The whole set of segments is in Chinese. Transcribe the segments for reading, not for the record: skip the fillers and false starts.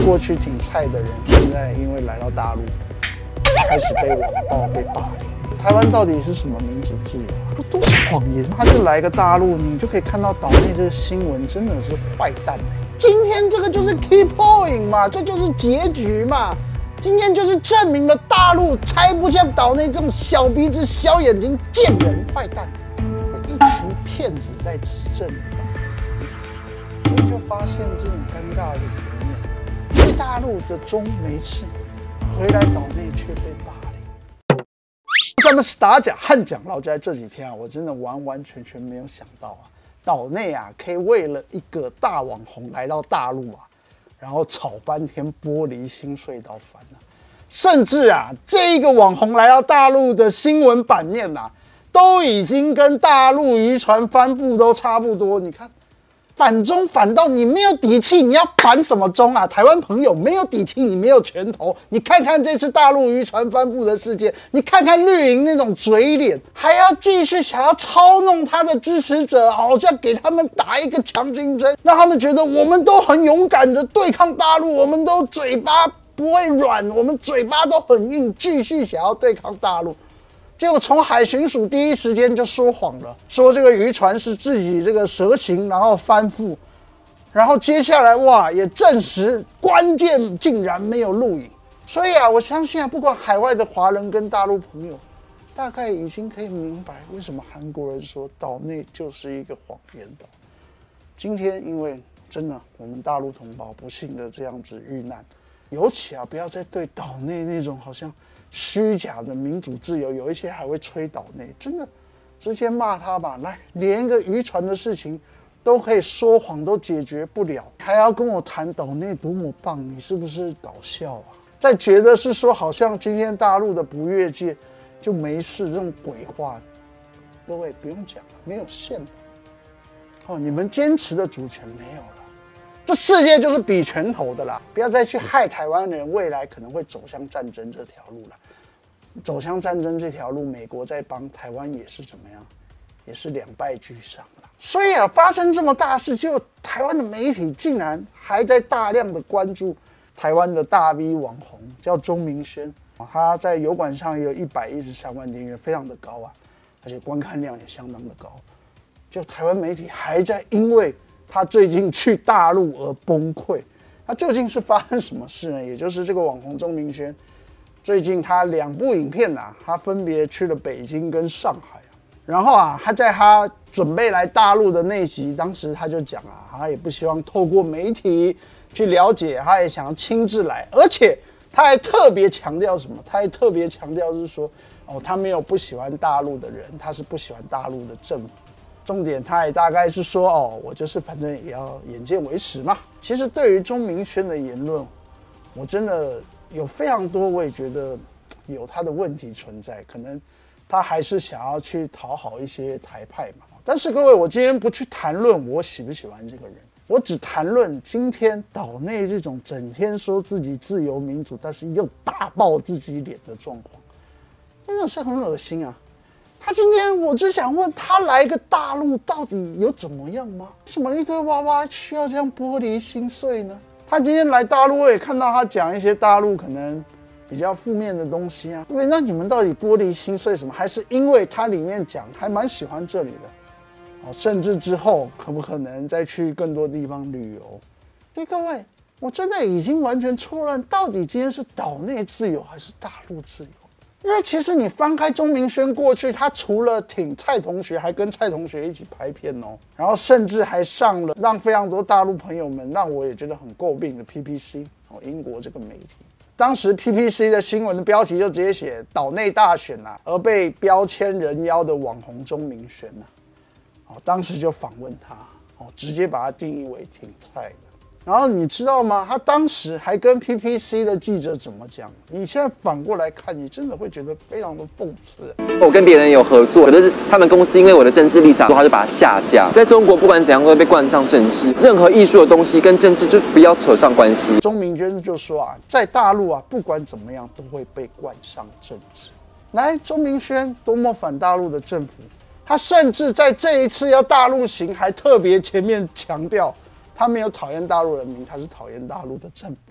过去挺菜的人，现在因为来到大陆，开始被网暴、被霸凌。台湾到底是什么民主自由啊？都是谎言。他就来个大陆，你就可以看到岛内这个新闻真的是坏蛋。今天这个就是 key point 嘛，这就是结局嘛。今天就是证明了大陆才不像岛内这种小鼻子、小眼睛、贱人、坏蛋，一群骗子在执政。所以就发现这种尴尬的局面，去大陆的中没事，回来岛内却被霸凌。咱们是打假汉讲老在这几天啊，我真的完全没有想到啊，岛内啊可以为了一个大网红来到大陆啊，然后吵半天玻璃心碎到翻了，甚至啊这个网红来到大陆的新闻版面啊，都已经跟大陆渔船帆布都差不多，你看。反中反到你没有底气，你要反什么中啊？台湾朋友没有底气，你没有拳头。你看看这次大陆渔船帆布的事件，你看看绿营那种嘴脸，还要继续想要操弄他的支持者，好像给他们打一个强心针，让他们觉得我们都很勇敢的对抗大陆，我们都嘴巴不会软，我们嘴巴都很硬，继续想要对抗大陆。结果从海巡署第一时间就说谎了，说这个渔船是自己这个蛇行，然后翻覆，然后接下来哇也证实关键竟然没有录影，所以啊，我相信啊，不管海外的华人跟大陆朋友，大概已经可以明白为什么韩国人说岛内就是一个谎言岛。今天因为真的我们大陆同胞不幸的这样子遇难，尤其啊不要再对岛内那种好像。虚假的民主自由，有一些还会吹岛内，真的直接骂他吧！来，连一个渔船的事情都可以说谎，都解决不了，还要跟我谈岛内多么棒，你是不是搞笑啊？再觉得是说，好像今天大陆的不越界就没事，这种鬼话，各位不用讲了，没有线了。哦，你们坚持的主权没有了。这世界就是比拳头的啦，不要再去害台湾人未来可能会走向战争这条路了。走向战争这条路，美国在帮台湾也是怎么样，也是两败俱伤了。所以啊，发生这么大事，就台湾的媒体竟然还在大量的关注台湾的大 V 网红，叫钟明轩，他在油管上也有113万订阅，非常的高啊，而且观看量也相当的高。就台湾媒体还在因为他最近去大陆而崩溃，那究竟是发生什么事呢？也就是这个网红钟明轩，最近他2部影片啊，他分别去了北京跟上海，然后啊，他在他准备来大陆的那集，当时他就讲啊，他也不希望透过媒体去了解，他也想要亲自来，而且他还特别强调什么？他还特别强调是说，哦，他没有不喜欢大陆的人，他是不喜欢大陆的政府。重点，他也大概是说，哦，我就是反正也要眼见为实嘛。其实对于钟明轩的言论，我真的有非常多，我也觉得有他的问题存在，可能他还是想要去讨好一些台派嘛。但是各位，我今天不去谈论我喜不喜欢这个人，我只谈论今天岛内这种整天说自己自由民主，但是又大爆自己脸的状况，真的是很恶心啊。他今天，我只想问他来个大陆到底有怎么样吗？为什么一堆娃娃需要这样玻璃心碎呢？他今天来大陆，我也看到他讲一些大陆可能比较负面的东西啊。对，那你们到底玻璃心碎什么？还是因为他里面讲还蛮喜欢这里的，甚至之后可不可能再去更多地方旅游？所以各位，我真的已经完全错乱，到底今天是岛内自由还是大陆自由？因为其实你翻开钟明轩过去，他除了挺蔡同学，还跟蔡同学一起拍片哦，然后甚至还上了让非常多大陆朋友们让我也觉得很诟病的 PPC 哦，英国这个媒体。当时 PPC 的新闻的标题就直接写岛内大选啊，而被标签人妖的网红钟明轩啊，哦，当时就访问他，哦，直接把他定义为挺菜的。然后你知道吗？他当时还跟 PPC 的记者怎么讲？你现在反过来看，你真的会觉得非常的讽刺。 我跟别人有合作，可是他们公司因为我的政治立场，他就把它下架。在中国，不管怎样都会被冠上政治，任何艺术的东西跟政治就不要扯上关系。 钟明轩就说啊，在大陆啊，不管怎么样都会被冠上政治。来，钟明轩多么反大陆的政府，他甚至在这一次要大陆行，还特别前面强调。他没有讨厌大陆人民，他是讨厌大陆的政府。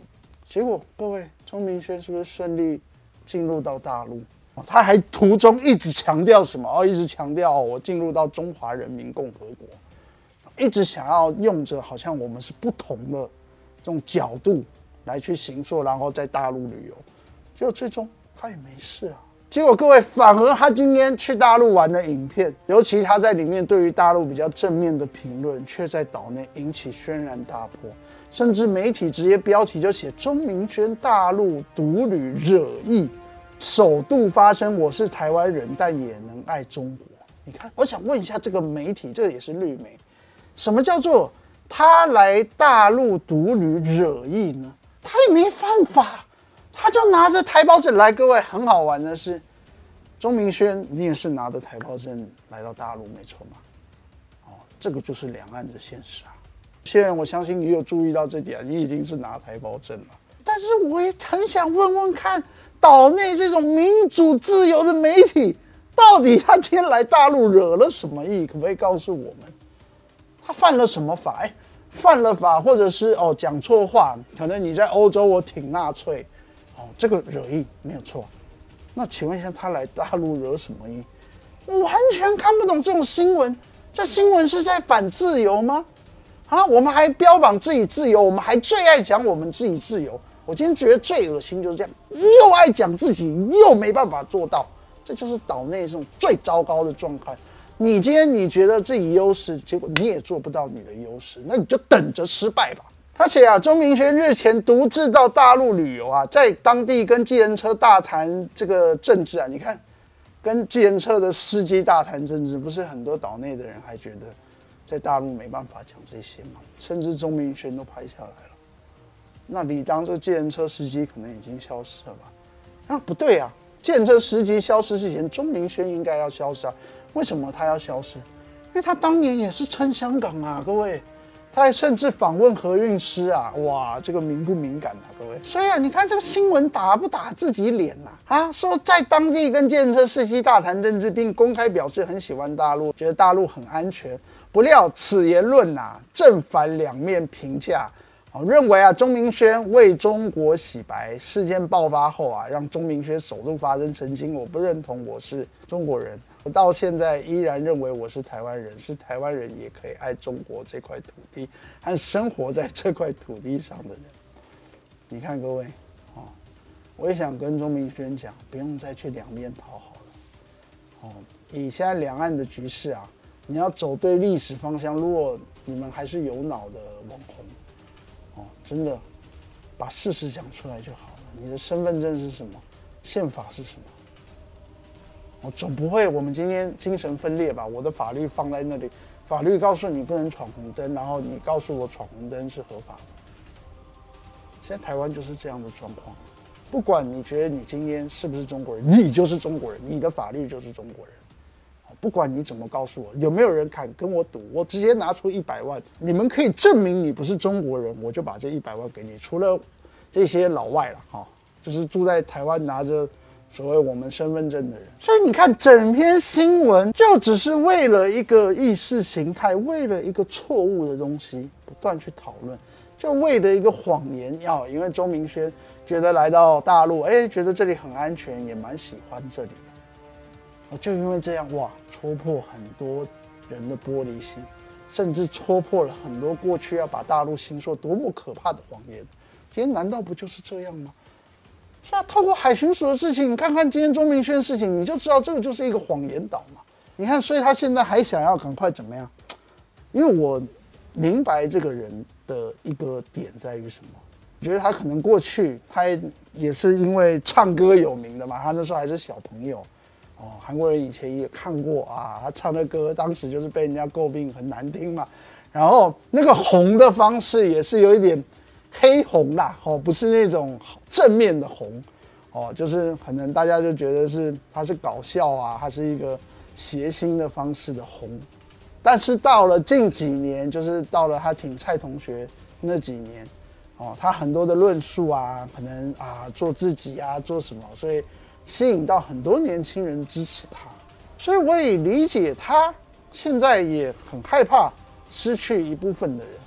结果各位，钟明轩是不是顺利进入到大陆？他还途中一直强调什么？一直强调我进入到中华人民共和国，一直想要用着好像我们是不同的这种角度来去行说，然后在大陆旅游。结果最终他也没事啊。结果各位，反而他今天去大陆玩的影片，尤其他在里面对于大陆比较正面的评论，却在岛内引起轩然大波，甚至媒体直接标题就写钟明轩大陆独旅惹议，首度发生我是台湾人但也能爱中国。你看，我想问一下这个媒体，这个也是绿媒，什么叫做他来大陆独旅惹议呢？他也没犯法。他就拿着台胞证来，各位很好玩的是，钟明轩你也是拿着台胞证来到大陆，没错嘛？这个就是两岸的现实啊。现在我相信你有注意到这点，你已经是拿台胞证了。但是我也很想问问看，岛内这种民主自由的媒体，到底他今天来大陆惹了什么意？可不可以告诉我们，他犯了什么法？犯了法，或者是讲错话，可能你在欧洲我挺纳粹。这个惹意没有错，那请问一下，他来大陆惹什么意？我完全看不懂这种新闻。这新闻是在反自由吗？我们还标榜自己自由，我们还最爱讲我们自己自由。我今天觉得最恶心就是这样，又爱讲自己，又没办法做到，这就是岛内这种最糟糕的状态。你今天你觉得自己优势，结果你也做不到你的优势，那你就等着失败吧。而且钟明轩日前独自到大陆旅游在当地跟计程车大谈这个政治你看，跟计程车的司机大谈政治，不是很多岛内的人还觉得在大陆没办法讲这些吗？甚至钟明轩都拍下来了，那理当这个计程车司机可能已经消失了吧？不对啊，计程车司机消失之前，钟明轩应该要消失啊。为什么他要消失？因为他当年也是撑香港啊，各位。他还甚至访问何韵诗哇，这个敏不敏感各位？所以你看这个新闻打不打自己脸说在当地跟计程车司机大谈政治，并公开表示很喜欢大陆，觉得大陆很安全。不料此言论正反两面评价，认为钟明轩为中国洗白。事件爆发后让钟明轩首度发声澄清，我不认同我是中国人。我到现在依然认为我是台湾人，是台湾人也可以爱中国这块土地和生活在这块土地上的人。你看各位我也想跟钟明轩讲，不用再去两面讨好了以现在两岸的局势你要走对历史方向，如果你们还是有脑的网红真的把事实讲出来就好了。你的身份证是什么？宪法是什么？总不会我们今天精神分裂吧？我的法律放在那里，法律告诉你不能闯红灯，然后你告诉我闯红灯是合法的。现在台湾就是这样的状况，不管你觉得你今天是不是中国人，你就是中国人，你的法律就是中国人。不管你怎么告诉我，有没有人敢跟我赌，我直接拿出100万，你们可以证明你不是中国人，我就把这100万给你。除了这些老外了就是住在台湾拿着所谓我们身份证的人。所以你看，整篇新闻就只是为了一个意识形态，为了一个错误的东西不断去讨论，就为了一个谎言因为钟明轩觉得来到大陆，觉得这里很安全，也蛮喜欢这里的，就因为这样戳破很多人的玻璃心，甚至戳破了很多过去要把大陆形塑多么可怕的谎言。今天难道不就是这样吗？所以透过海巡署的事情，你看看今天钟明轩的事情，你就知道这个就是一个谎言岛嘛。你看，所以他现在还想要赶快怎么样？因为我明白这个人的一个点在于什么？我觉得他可能过去他也是因为唱歌有名的嘛，他那时候还是小朋友韩国人以前也看过他唱的歌当时就是被人家诟病很难听嘛，然后那个红的方式也是有一点黑红啦不是那种正面的红就是可能大家就觉得他是搞笑他是一个谐星的方式的红。但是到了近几年，就是到了他挺蔡同学那几年他很多的论述可能做自己做什么，所以吸引到很多年轻人支持他。所以我也理解他现在也很害怕失去一部分的人，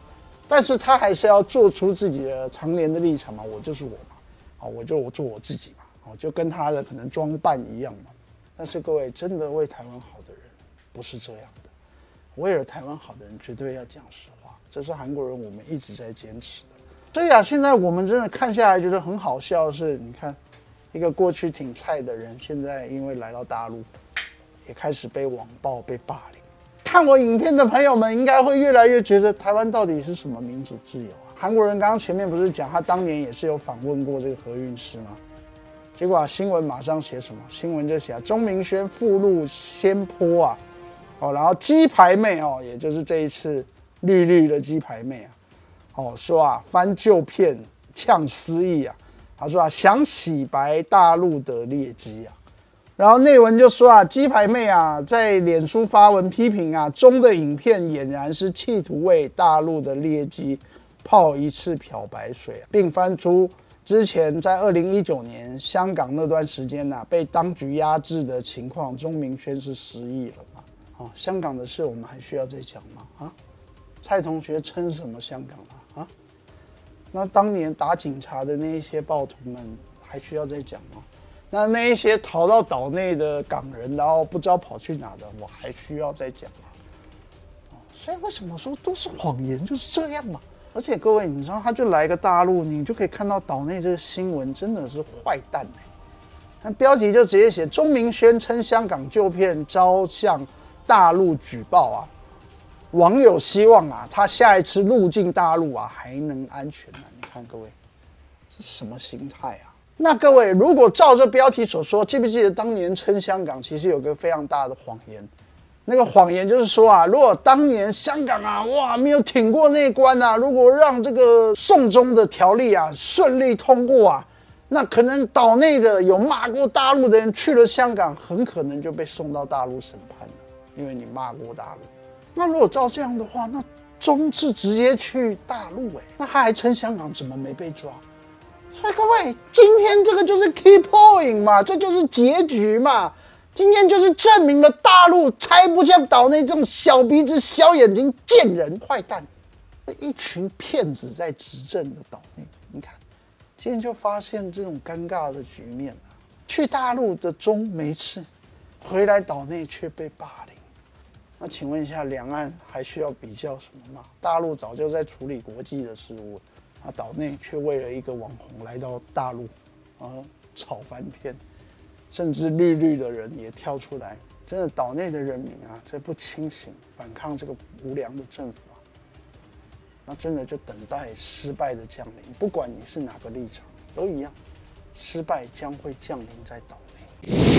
但是他还是要做出自己的常年的立场嘛，我就是我嘛，好，我做我自己嘛，好，就跟他的可能装扮一样嘛。但是各位，真的为台湾好的人不是这样的，为了台湾好的人绝对要讲实话，这是韩国人我们一直在坚持的。所以啊，现在我们真的看下来觉得很好笑的是，你看一个过去挺菜的人，现在因为来到大陆，也开始被网暴、被霸凌。看我影片的朋友们应该会越来越觉得台湾到底是什么民主自由啊？韩国人刚刚前面不是讲他当年也是有访问过这个何韵诗吗？结果新闻马上写什么？新闻就写钟明轩附录先坡啊，然后鸡排妹也就是这一次绿绿的鸡排妹啊，说翻旧片呛私议啊，他说想洗白大陆的劣迹啊。然后内文就说鸡排妹在脸书发文批评中的影片俨然是企图为大陆的劣迹泡一次漂白水，并翻出之前在2019年香港那段时间被当局压制的情况，钟明轩是失忆了嘛？香港的事我们还需要再讲吗？蔡同学称什么香港啊？那当年打警察的那一些暴徒们还需要再讲吗？那一些逃到岛内的港人，然后不知道跑去哪的，我还需要再讲吗？所以为什么说都是谎言，就是这样嘛？而且各位，你知道他就来个大陆，你就可以看到岛内这个新闻真的是坏蛋那标题就直接写钟明轩称香港旧片遭向大陆举报网友希望他下一次入境大陆还能安全你看各位，这是什么心态那各位，如果照这标题所说，记不记得当年称香港其实有个非常大的谎言？那个谎言就是说如果当年香港没有挺过那关如果让这个送中的条例顺利通过那可能岛内的有骂过大陆的人去了香港，很可能就被送到大陆审判了，因为你骂过大陆。那如果照这样的话，那钟是直接去大陆那他还称香港怎么没被抓？所以各位，今天这个就是 key point 嘛，这就是结局嘛。今天就是证明了大陆才不像岛内这种小鼻子小眼睛贱人坏蛋，一群骗子在执政的岛内。你看，今天就发现这种尴尬的局面去大陆的钟没事，回来岛内却被霸凌。那请问一下，两岸还需要比较什么吗？大陆早就在处理国际的事务了，岛内却为了一个网红来到大陆吵翻天，甚至绿绿的人也跳出来，真的岛内的人民再不清醒反抗这个无良的政府那真的就等待失败的降临。不管你是哪个立场，都一样，失败将会降临在岛内。